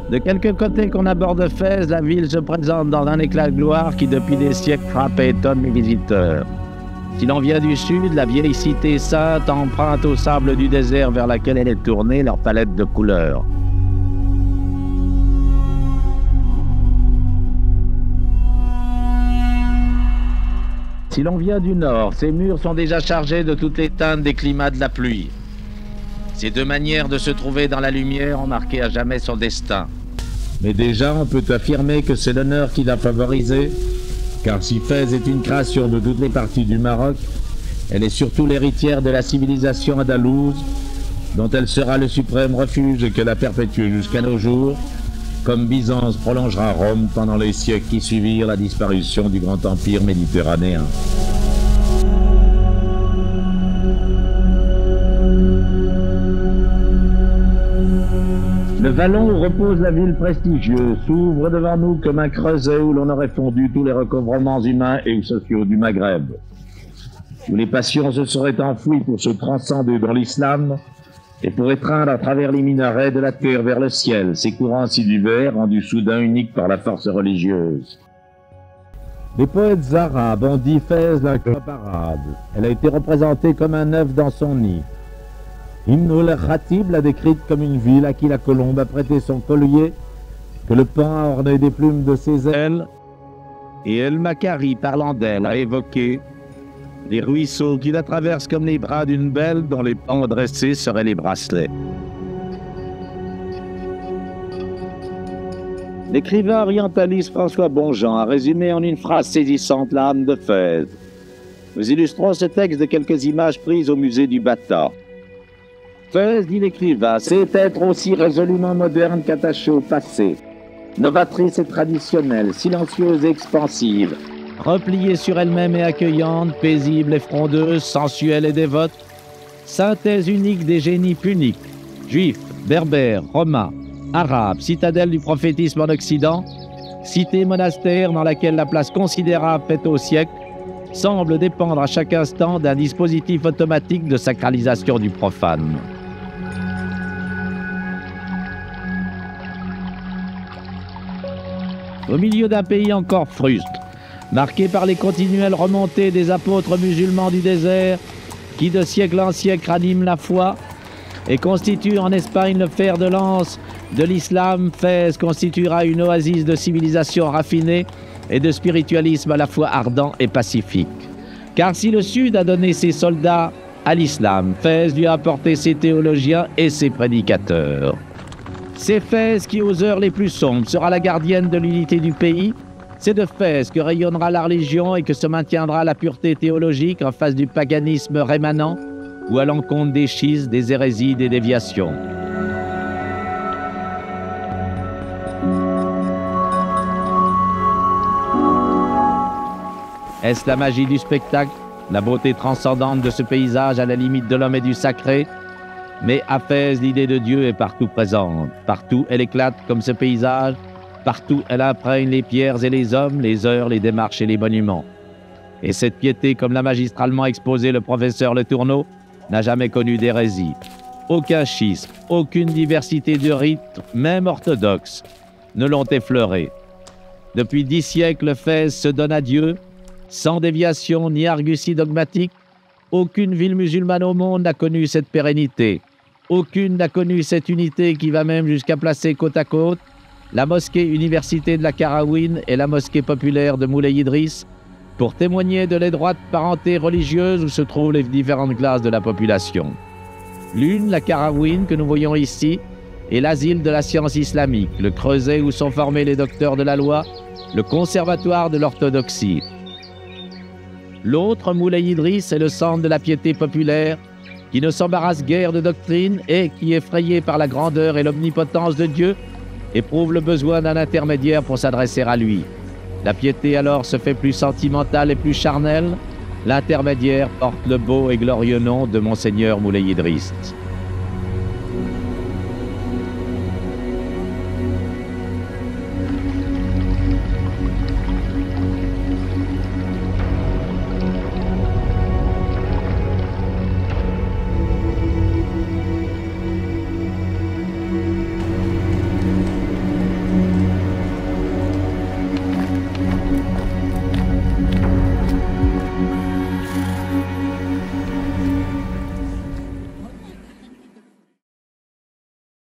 De quelque côté qu'on aborde Fès, la ville se présente dans un éclat de gloire qui depuis des siècles frappe et étonne les visiteurs. Si l'on vient du sud, la vieille cité sainte emprunte au sable du désert vers laquelle elle est tournée leur palette de couleurs. Si l'on vient du nord, ces murs sont déjà chargés de toutes les teintes des climats de la pluie. Ces deux manières de se trouver dans la lumière ont marqué à jamais son destin. Mais déjà, on peut affirmer que c'est l'honneur qui l'a favorisé, car si Fès est une création de toutes les parties du Maroc, elle est surtout l'héritière de la civilisation andalouse, dont elle sera le suprême refuge et qu'elle a perpétué jusqu'à nos jours, comme Byzance prolongera Rome pendant les siècles qui suivirent la disparition du grand empire méditerranéen. Le vallon où repose la ville prestigieuse s'ouvre devant nous comme un creuset où l'on aurait fondu tous les recouvrements humains et sociaux du Maghreb, où les passions se seraient enfouies pour se transcender dans l'islam et pour étreindre à travers les minarets de la terre vers le ciel, ces courants si divers rendus soudain uniques par la force religieuse. Les poètes arabes ont dit Fès d'un cœur parade. Elle a été représentée comme un œuf dans son nid. Ibn al-Khatib l'a décrite comme une ville à qui la colombe a prêté son collier, que le paon a orné des plumes de ses ailes, et El-Makari, parlant d'elle, a évoqué les ruisseaux qui la traversent comme les bras d'une belle dont les pans dressés seraient les bracelets. L'écrivain orientaliste François Bonjean a résumé en une phrase saisissante l'âme de Fès. Nous illustrons ce texte de quelques images prises au musée du Bata. Fès, dit l'écrivain, c'est être aussi résolument moderne qu'attaché au passé, novatrice et traditionnelle, silencieuse et expansive, repliée sur elle-même et accueillante, paisible et frondeuse, sensuelle et dévote, synthèse unique des génies puniques, juifs, berbères, romains, arabes, citadelle du prophétisme en Occident, cité monastère dans laquelle la place considérable faite au siècle semble dépendre à chaque instant d'un dispositif automatique de sacralisation du profane. Au milieu d'un pays encore fruste, marqué par les continuelles remontées des apôtres musulmans du désert, qui de siècle en siècle raniment la foi, et constitue en Espagne le fer de lance de l'islam, Fès constituera une oasis de civilisation raffinée et de spiritualisme à la fois ardent et pacifique. Car si le Sud a donné ses soldats à l'islam, Fès lui a apporté ses théologiens et ses prédicateurs. C'est Fès qui, aux heures les plus sombres, sera la gardienne de l'unité du pays. C'est de Fès que rayonnera la religion et que se maintiendra la pureté théologique en face du paganisme rémanent ou à l'encontre des schismes, des hérésies, des déviations. Est-ce la magie du spectacle, la beauté transcendante de ce paysage à la limite de l'homme et du sacré? Mais à Fès, l'idée de Dieu est partout présente. Partout, elle éclate comme ce paysage. Partout, elle imprègne les pierres et les hommes, les heures, les démarches et les monuments. Et cette piété, comme l'a magistralement exposé le professeur Le Tourneau, n'a jamais connu d'hérésie. Aucun schisme, aucune diversité de rites, même orthodoxes, ne l'ont effleuré. Depuis 10 siècles, Fès se donne à Dieu, sans déviation ni argutie dogmatique. Aucune ville musulmane au monde n'a connu cette pérennité. Aucune n'a connu cette unité qui va même jusqu'à placer côte à côte la mosquée université de la Karaouine et la mosquée populaire de Moulay Idriss pour témoigner de l'étroite parenté religieuse où se trouvent les différentes classes de la population. L'une, la Karaouine, que nous voyons ici, est l'asile de la science islamique, le creuset où sont formés les docteurs de la loi, le conservatoire de l'orthodoxie. L'autre, Moulay Idriss, est le centre de la piété populaire, qui ne s'embarrasse guère de doctrine et qui, effrayé par la grandeur et l'omnipotence de Dieu, éprouve le besoin d'un intermédiaire pour s'adresser à lui. La piété alors se fait plus sentimentale et plus charnelle. L'intermédiaire porte le beau et glorieux nom de Monseigneur Moulay Idriss.